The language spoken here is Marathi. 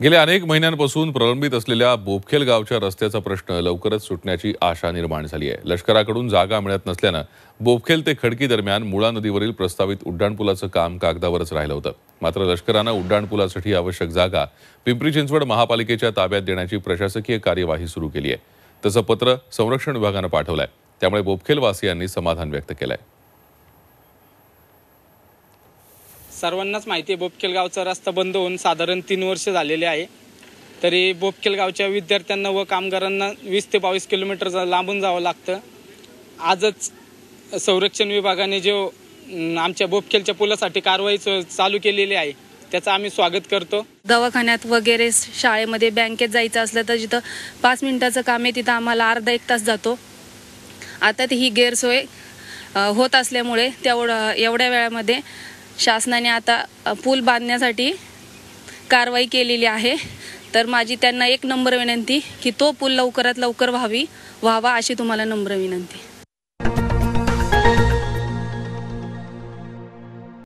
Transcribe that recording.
गेल्या अनेक महिन्यांपासून प्रलंबित असलेल्या बोपखेल गावच्या रस्त्याचा प्रश्न लवकरच सुटण्याची आशा निर्माण झाली आहे। लष्कराकडून जागा मिळत नसल्यानं बोपखेल ते खडकी दरम्यान मुळा नदीवरील प्रस्तावित उड्डाणपुलाचं काम कागदावरच राहिलं होतं। मात्र लष्करानं उड्डाणपुलासाठी आवश्यक जागा पिंपरी चिंचवड महापालिकेच्या ताब्यात देण्याची प्रशासकीय कार्यवाही सुरू केली आहे। तसं पत्र संरक्षण विभागानं पाठवलंय, त्यामुळे बोपखेल वासियांनी समाधान व्यक्त केलंय। सर्वांनाच माहिती आहे बोपखेल गावचा रस्ता बंद होऊन साधारण 3 वर्ष झालेले आहे। तरी बोपखेल गावच्या विद्यार्थ्यांना व कामगारांना 20 ते 22 किलोमीटर लांबून जावं लागतं। आजच संरक्षण विभागाने जो आमच्या बोपखेलच्या पुलासाठी कारवाई चालू केलेली आहे त्याचं आम्ही स्वागत करतो। दवाखान्यात वगैरे शाळेमध्ये बँकेत जायचं असलं तर जिथं 5 मिनिटाचं काम आहे तिथं आम्हाला अर्धा एक तास जातो। आता ही गैरसोय होत असल्यामुळे एवढ्या वेळामध्ये शासनाने आता पूल बांधण्यासाठी कारवाई केलेली आहे। तर माझी त्यांना एक नम्र विनंती की तो पूल लवकरात लवकर व्हावा अशी तुम्हाला नम्र विनंती।